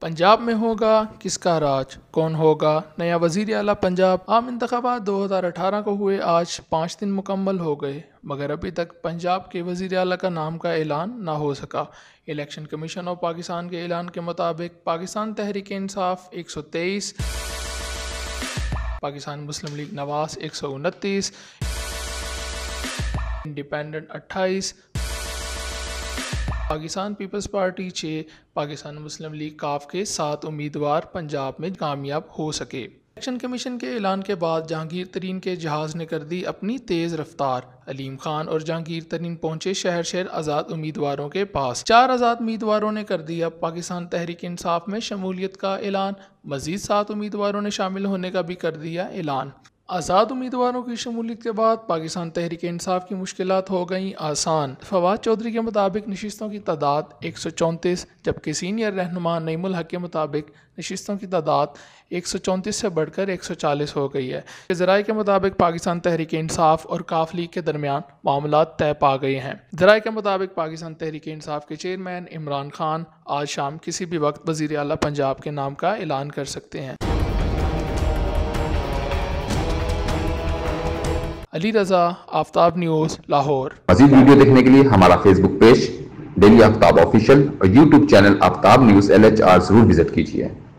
पंजाब में होगा किसका राज, कौन होगा नया वज़ीर आला पंजाब। आम इंतखाबात 2018 को हुए आज 5 दिन मुकम्मल हो गए, मगर अभी तक पंजाब के वज़ीर आला का नाम का ऐलान ना हो सका। इलेक्शन कमीशन ऑफ पाकिस्तान के ऐलान के मुताबिक पाकिस्तान तहरीक इंसाफ 123, पाकिस्तान मुस्लिम लीग नवाज 129, इंडिपेंडेंट 28, पाकिस्तान पीपल्स पार्टी 6, पाकिस्तान मुस्लिम लीग काफ के 7 उम्मीदवार पंजाब में कामयाब हो सके। इलेक्शन कमीशन के ऐलान के बाद जहांगीर तरीन के जहाज़ ने कर दी अपनी तेज़ रफ्तार। अलीम खान और जहांगीर तरीन पहुंचे शहर शहर आज़ाद उम्मीदवारों के पास। 4 आज़ाद उम्मीदवारों ने कर दिया पाकिस्तान तहरीक इंसाफ में शमूलियत का ऐलान। मज़ीद 7 उम्मीदवारों ने शामिल होने का भी कर दिया ऐलान। आज़ाद उम्मीदवारों की शमूलियत के बाद पाकिस्तान तहरीक इंसाफ की मुश्किलात हो गईं आसान। फवाद चौधरी के मुताबिक नशिस्तों की तादाद 134, जबकि सीनियर रहनुमा नईमुल हक के मुताबिक नशिस्तों की तादाद 134 से बढ़कर 140 हो गई है। ज़राए के मुताबिक पाकिस्तान तहरीक इंसाफ और काफ लीग के दरमियान मामला तय पा गए हैं। ज़राए के मुताबिक पाकिस्तान तहरीक इंसाफ के चेयरमैन इमरान खान आज शाम किसी भी वक्त वज़ीर आला पंजाब के नाम का ऐलान कर सकते हैं। अली रज़ा, आफ्ताब न्यूज़, लाहौर। मज़ीद वीडियो देखने के लिए हमारा Facebook page daily Aftab official और YouTube channel Aftab news LHR जरूर विजिट कीजिए।